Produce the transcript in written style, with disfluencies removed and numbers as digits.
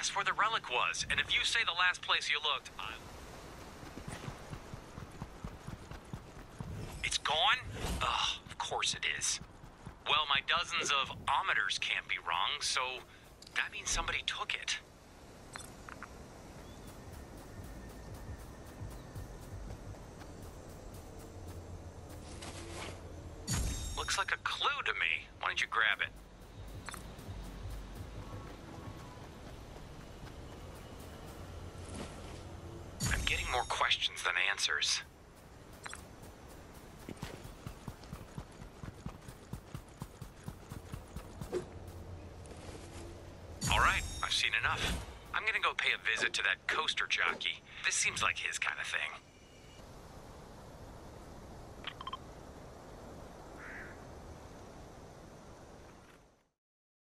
That's where the relic was, and if you say the last place you looked, It's gone? Ugh, of course it is. Well, my dozens of ometers can't be wrong, so that means somebody took it. Looks like a clue to me. Why don't you grab it? I'm getting more questions than answers. All right, I've seen enough. I'm gonna go pay a visit to that coaster jockey. This seems like his kind of thing.